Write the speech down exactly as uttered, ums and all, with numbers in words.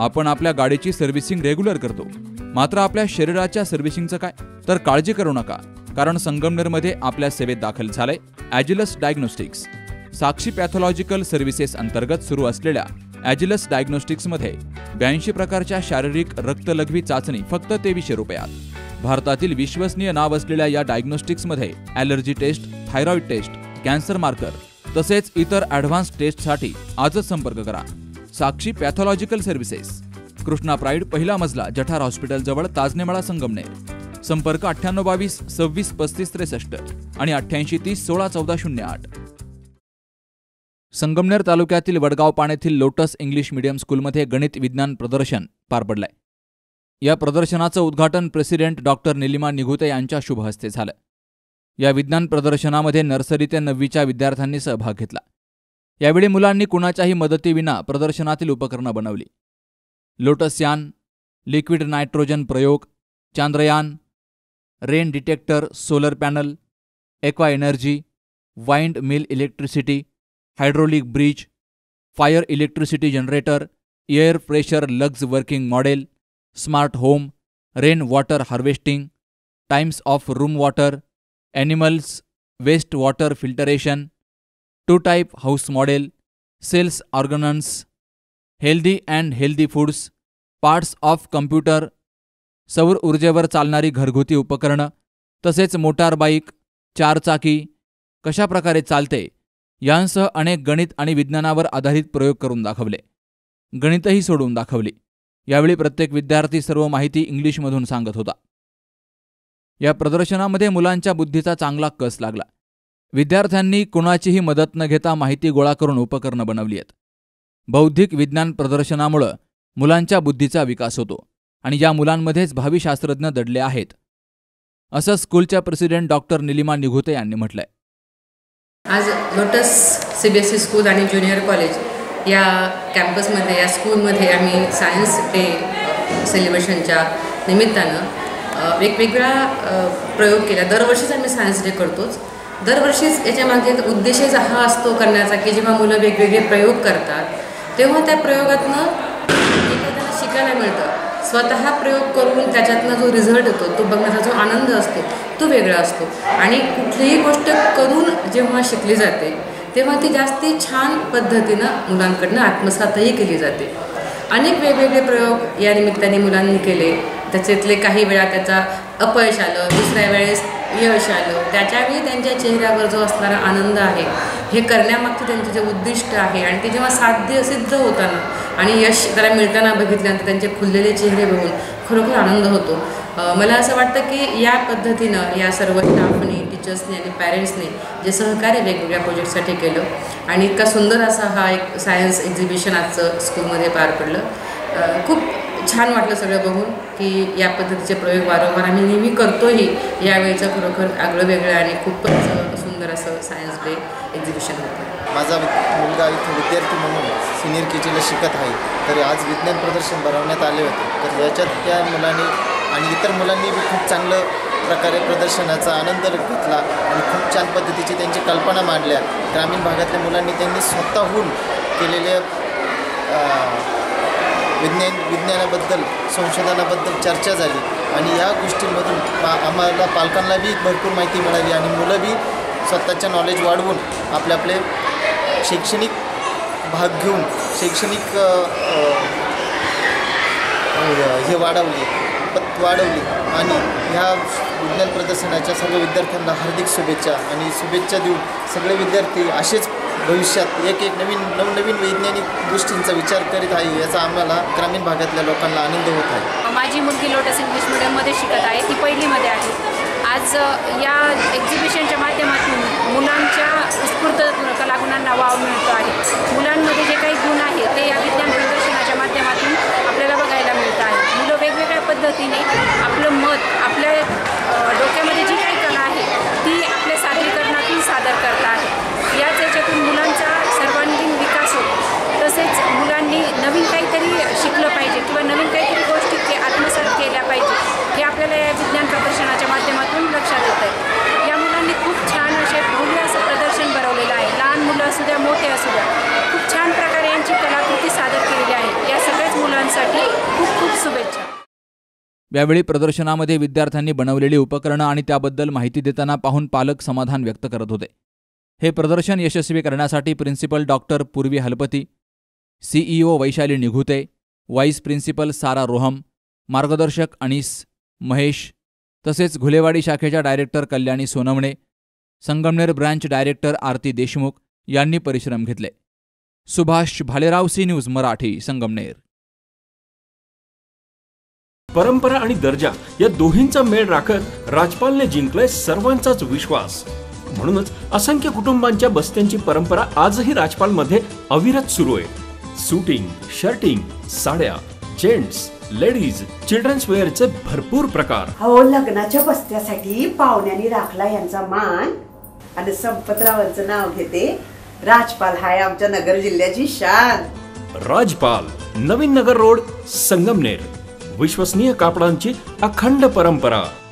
आपण आपल्या गाडीची सर्व्हिसिंग रेग्युलर करतो, मात्र आपल्या शरीराच्या सर्व्हिसिंगचं काय? तर काळजी करू नका, कारण संगमनेरमध्ये आपल्या सेवेत दाखल झालंय Agilus diagnostics. Sakshi pathological services अंतर्गत सुरू असलेल्या ॲजिलस डायग्नोस्टिक्समध्ये ब्याऐंशी प्रकारच्या शारीरिक रक्तलघवी चाचणी फक्त तेवीसशे रुपयात. भारतातील विश्वसनीय नाव असलेल्या या डायग्नोस्टिक्समध्ये allergy test, thyroid test, cancer marker तसेच इतर ॲडव्हान्स टेस्टसाठी आजच संपर्क करा. Sakshi pathological services, Krishna pride, पहिला मजला, जठार हॉस्पिटल जवळ, ताजनेमाळा, संगमनेर. संपर्क अठ्ठ्याण्णव बावीस सव्वीस पस्तीस त्रेसष्ट आणि अठ्ठ्याऐंशी तीस सोळा चौदा शून्य आठ. संगमनेर तालुक्यातील वडगाव पाण्यातील लोटस इंग्लिश मीडियम स्कूलमध्ये गणित विज्ञान प्रदर्शन पार पडलंय. या प्रदर्शनाचं उद्घाटन प्रेसिडेंट डॉक्टर निलिमा निघुते यांच्या शुभ हस्ते झालं. या विज्ञान प्रदर्शनामध्ये नर्सरी ते नववीच्या विद्यार्थ्यांनी सहभाग घेतला. यावेळी मुलांनी कुणाच्याही मदतीविना प्रदर्शनातील उपकरणं बनवली. लोटस यान, लिक्विड नायट्रोजन प्रयोग, Chandrayaan, rain detector, solar panel, aqua energy, wind mill electricity, hydraulic bridge, fire electricity generator, air pressure lungs working model, smart home, rain water harvesting, times of room water, animals, waste water filtration, two type house model, cells organs, healthy and healthy foods, parts of computer, सौर ऊर्जेवर चालणारी घरगुती उपकरणं तसेच motor bike, चारचाकी कशा प्रकारे चालते यांसह अनेक गणित आणि विज्ञानावर आधारित प्रयोग करून दाखवले. गणितही सोडवून दाखवली. यावेळी प्रत्येक विद्यार्थी सर्व माहिती इंग्लिशमधून सांगत होता. या प्रदर्शनामध्ये मुलांच्या बुद्धीचा चांगला कस लागला. विद्यार्थ्यांनी कुणाचीही मदत न घेता माहिती गोळा करून उपकरणं बनवली आहेत. बौद्धिक विज्ञान प्रदर्शनामुळं मुलांच्या बुद्धीचा विकास होतो आणि या मुलांमध्येच भावी शास्त्रज्ञ दडले आहेत, असं स्कूलच्या प्रेसिडेंट डॉक्टर निलिमा निघुते यांनी म्हटलंय. आज lotus C B S E school आणि ज्युनियर कॉलेज या कॅम्पसमध्ये, या स्कूलमध्ये आम्ही सायन्स डे सेलिब्रेशनच्या निमित्तानं वेगवेगळा प्रयोग केला. दरवर्षीच आम्ही सायन्स डे करतोच. दरवर्षीच याच्यामागे उद्देशच हा असतो करण्याचा की जेव्हा मुलं वेगवेगळे प्रयोग करतात तेव्हा त्या प्रयोगातनं एखाद्याला शिकायला मिळतं. स्वतः प्रयोग करून त्याच्यातनं जो रिझल्ट येतो तो बघण्याचा जो आनंद असतो तो वेगळा असतो. आणि कुठलीही गोष्ट करून जेव्हा शिकली जाते तेव्हा ती जास्ती छान पद्धतीनं मुलांकडनं आत्मसातही केली जाते. अनेक वेगवेगळे प्रयोग या निमित्ताने मुलांनी केले. त्याच्यातले काही वेळा त्याचा अपयश आलं, दुसऱ्या वेळेस यश आलं. त्याच्यावेळी त्यांच्या चेहऱ्यावर जो असणारा आनंद आहे, हे करण्यामागचं त्यांचं जे उद्दिष्ट आहे आणि ते जेव्हा साध्य सिद्ध होताना आणि यश त्याला मिळताना बघितल्यानंतर त्यांचे खुललेले चेहरे बघून खरोखर आनंद होतो. मला असं वाटतं की या पद्धतीनं या सर्व स्टाफने, टीचर्सने आणि पॅरेंट्सने जे सहकार्य वेगवेगळ्या प्रोजेक्टसाठी केलं आणि इतका सुंदर असा हा एक सायन्स एक्झिबिशन आजचं स्कूलमध्ये पार पडलं. खूप छान वाटलं सगळं बघून की या पद्धतीचे प्रयोग वारंवार आम्ही नेहमी करतोही. यावेळीचं खरोखर आगळं वेगळं आणि खूपच सुंदर असं सायन्स डे एक्झिबिशन होतं. माझा मुलगा इथं विद्यार्थी म्हणून सिनियर के जीला शिकत आहे, तर आज विज्ञान प्रदर्शन भरवण्यात आले होते. तर याच्यात त्या मुलांनी आणि इतर मुलांनी बी खूप चांगलं प्रकारे प्रदर्शनाचा आनंद घेतला आणि खूप छान पद्धतीची त्यांची कल्पना मांडल्या. ग्रामीण भागातल्या मुलांनी त्यांनी स्वतःहून केलेल्या विज्ञान विज्ञानाबद्दल, संशोधनाबद्दल चर्चा झाली आणि या गोष्टींमधून पा आम्हाला पालकांना बी भरपूर माहिती मिळाली आणि मुलं बी स्वतःच्या नॉलेज वाढवून आपले आपले शैक्षणिक भाग घेऊन शैक्षणिक हे वाढवली पत वाढवली आणि ह्या विज्ञान प्रदर्शनाच्या सर्व विद्यार्थ्यांना हार्दिक शुभेच्छा आणि शुभेच्छा देऊन सगळे विद्यार्थी असेच भविष्यात एक एक नवीन नवनवीन वैज्ञानिक गोष्टींचा विचार करीत आहे, याचा आम्हाला ग्रामीण भागातल्या लोकांना आनंद होत आहे. माझी मुलगी लोटस इंग्लिश मीडियममध्ये शिकत आहे, ती पहिलीमध्ये आहे. आज या एक्झिबिशनच्या माध्यमातून मुलांच्या उत्स्फूर्त कलागुणांना वाव मिळतो आहे. मुलांमध्ये जे काही गुण आहे ते या विज्ञान प्रदर्शनाच्या माध्यमातून आपल्याला बघायला मिळत आहे. मुलं वेगवेगळ्या पद्धतीने आपलं मत, आपल्या डोक्यामध्ये जी काही कला आहे ती आपल्या सादरीकरणातून सादर करत आहे. याच याच्यातून मुलांचा सर्वांगीण विकास होतो. तसेच मुलांनी नवीन काहीतरी शिकलं पाहिजे किंवा नवीन काहीतरी गोष्टी के आत्मसात केल्या पाहिजे हे आपल्याला या विज्ञान प्रदर्शनाच्या माध्यमातून लक्षात येत आहे. या मुलांनी खूप छान असे भव्य असं प्रदर्शन भरवलेलं आहे. लहान मुलं असू द्या, मोठे असू द्या, खूप छान प्रकारे यांची कलाकृती यावेळी प्रदर्शनामध्ये विद्यार्थ्यांनी बनवलेली उपकरणं आणि त्याबद्दल माहिती देताना पाहून पालक समाधान व्यक्त करत होते. हे प्रदर्शन यशस्वी करण्यासाठी principal doctor Purvi Halpati, CEO Vaishali Nighute, vice principal Sara Roham, मार्गदर्शक अनीस महेश तसेच घुलेवाडी शाखेच्या director Kalyani Sonawane, Sangamner branch director Aarti Deshmukh यांनी परिश्रम घेतले. Subhash Bhalerao, C news Marathi, Sangamner. परंपरा आणि दर्जा या दोहींचा मेळ राखत राजपालने जिंकलाय सर्वांचाच विश्वास. म्हणूनच असंख्य कुटुंबांच्या बस्त्यांची परंपरा आजही राजपालमध्ये अविरत सुरू आहे. सूटिंग, शर्टिंग, साड्या, जेंट्स, लेडीज, चिल्ड्रन्स वेअरचे भरपूर प्रकार. हो, लग्नाच्या बस्त्यासाठी पाहुण्यांनी राखला यांचा मान आणि संपतरावांचं नाव घेते. राजपाल हाय आमच्या नगर जिल्ह्याची शान. राजपाल, नवीन नगर रोड, संगमनेर. विश्वसनीय कापडांची अखंड परंपरा.